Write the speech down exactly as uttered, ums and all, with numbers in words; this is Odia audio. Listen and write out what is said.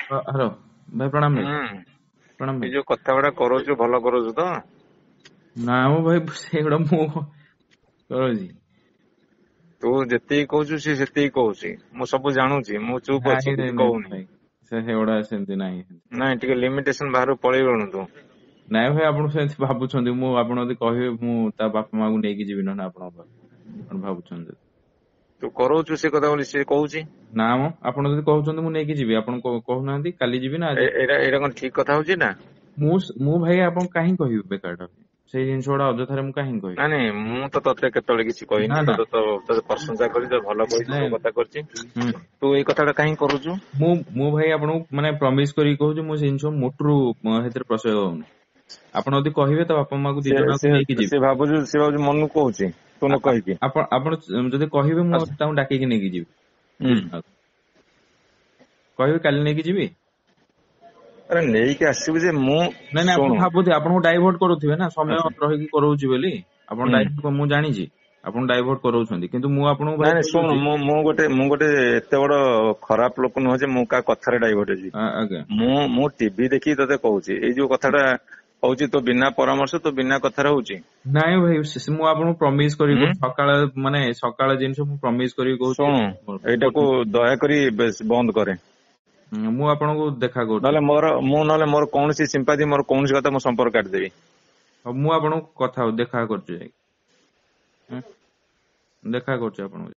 हेलो भाई प्रणाम भाई। ହୁଁ प्रणाम ଏ भाई। ଯୋଉ କଥା ଗୁଡା କରୁଛୁ ଭଲ କରୁଛୁ ତ? ନା ମୁଁ ଭାଇ ସେଇଗୁଡା ମୁଁ କରୁଛି। ତୁ ଯେତିକି କହୁଛୁ ସେ ସେତିକି କହୁଛି, ମୁଁ ସବୁ ଜାଣୁଛି, ମୁଁ ଚୁପ୍ ନାଇଁ ଅଛି ନାଇଁ କିଛି ନାଇଁ କହୁନି। ଭାଇ ସେ ସେଗୁଡା ସେମିତି ନାହିଁ। ନାଇଁ ଟିକେ ଲିମିଟେସନ ବାହାରକୁ ପଳେଇଲୁଣୁ ତୁ। ନାଇଁ ଭାଇ ଆପଣ ସେମିତି ଭାବୁଛନ୍ତି, ମୁଁ ଆପଣ ଯଦି କହିବେ ମୁଁ ତା ବାପା ମାକୁ ନେଇକି ଯିବି ନହେଲେ ଆପଣଙ୍କ ପାଖକୁ, ଆପଣ ଭାବୁଛନ୍ତି ଯଦି। ତୁ କରଉଛୁ ସେ କଥା ବୋଲି ସେ କହୁଛି। ନା ମ ଆପଣ ଯଦି କହୁଛନ୍ତି ମୁଁ ନେଇକି ଯିବି, ଆପଣ କହୁ- କହୁନାହାନ୍ତି କାଲି ଯିବି ନା ଆଜି ଏ- ଏଇଟା ଏଇଟା କଣ ଠିକ କଥା ହଉଛି ନା? ମୁଁ ମୁଁ ଭାଇ ଆପଣ କାହିଁକି କହିବି ବେକାରଟା ସେଇ ଜିନିଷ ଗୁଡା ଅଯଥାରେ ମୁଁ କାହିଁକି କହିବି? ନାଇଁ ନାଇଁ ମୁଁ ତ ତତେ କେତେବେଳେ କିଛି ନା କହିନି, ନା ତତେ ତ ତତେ ପ୍ରଶଂସା କରି ତତେ ଭଲ କହିଛି, ନାଇଁ ତୋ କଥା କରିଛି। ହୁଁ ତୁ ଏଇ କଥାଟା କାହିଁକି କରୁଛୁ? ମୁଁ ମୁଁ ଭାଇ ଆପଣଙ୍କୁ ମାନେ ପ୍ରମିସ କରିକି କହୁଛି ମୁଁ ସେ ଜିନିଷ ମୋଟରୁ ସେଥିରେ ପ୍ରଶୟ ହଉନି। ଆପଣ ଯଦି କହିବେ ତ ବାପା ମାକୁ ଦି ସେ ଜଣଙ୍କୁ ସେ ନେଇକି ଯିବି। ସେ ଭାବୁଛୁ ସେ ଭାବୁଛୁ ମନକୁ କହୁଛି ତୁ ନ ଆ- ଆ- କହିକି। ଆପଣ ଆପଣ ଯଦି କହିବେ ମୁଁ ଆସ- ତାଙ୍କୁ ଡାକିକି ନେଇକି ଯିବି ଦି ହୁଁ ଜଣଙ୍କୁ। କହିବେ କାଲି ନେଇକି ଯିବି। ଆରେ ନେଇକି ଆସିବୁ ଯେ ମୁଁ ନାଇଁ ନାଇଁ ଆପଣ ଶୁଣୁ। ଭାବୁଥିବେ ଆପଣଙ୍କୁ ଡାଇଭର୍ଟ କରୁଥିବେ ନା, ସମୟ ଆଚ୍ଛା। ରହିକି କରଉଛି ବୋଲି ଆପଣ ହୁଁ ଡାଇଭର୍ଟ, ମୁଁ ଜାଣିଛି ଆପଣ ଡାଇଭର୍ଟ କରାଉଛନ୍ତି, କିନ୍ତୁ ମୁଁ ଆପଣଙ୍କୁ ଭାଇ ନାଇଁ ନାଇଁ ଶୁଣୁ, କହିଦଉଛି। ମୁଁ ମୁଁ ଗୋଟେ ମୁଁ ଗୋଟେ ଏତେ ବଡ ଖରାପ ଲୋକ ନୁହଁ ଯେ ମୁଁ କାହା କଥାରେ ଡାଇଭର୍ଟ ହେବି। ଆ- ଆଜ୍ଞା ମୁଁ ମୁଁ ଟିଭି ଦେଖିକି ତତେ କହୁଛି, ଏଇ ଯୋଉ କଥାଟା ହଉଛି ତୋ ବିନା ପରାମର୍ଶ ତୋ ବିନା କଥାରେ ହଉଛି। ନାଇଁ ଭାଇ ସେ- ମୁଁ ଆପଣଙ୍କୁ ପ୍ରମିସ କରିକି ହୁଁ କହୁଛି, ସକାଳେ ମାନେ ସକାଳେ ଜିନିଷ ମୁଁ ପ୍ରମିସ କରିକି କହୁଛି। ଶୁଣୁ, ଏଇଟାକୁ ଦୟାକରି ବେଶ ବନ୍ଦ କରେ। ହୁଁ, ମୁଁ ଆପଣଙ୍କୁ ଦେଖା କରୁଛି। ନହେଲେ ମୋର ମୁଁ ନହେଲେ ମୋର କୌଣସି ସିମ୍ପାଥି, ମୋର କୌଣସି କଥା ମୋ ସମ୍ପର୍କ କାଟିଦେବି। ହଉ ମୁଁ ଆପଣଙ୍କୁ କଥା ହଉ ଦେଖା କରୁଛି ଯାଇକି। ହୁଁ, ଦେଖା କରୁଛି ଆପଣଙ୍କୁ।